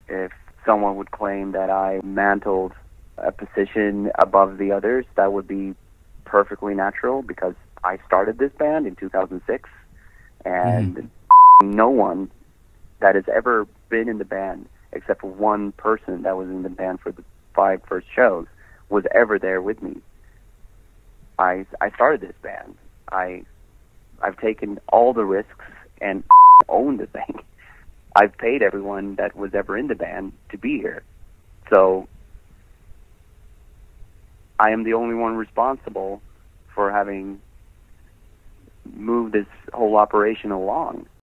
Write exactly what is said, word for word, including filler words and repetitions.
If someone would claim that I mantled a position above the others, that would be perfectly natural because I started this band in two thousand six, and mm-hmm. no one that has ever been in the band, except for one person that was in the band for the five first shows, was ever there with me. I I started this band. I I've taken all the risks and owned the thing. I've paid everyone that was ever in the band to be here. So I am the only one responsible for having moved this whole operation along.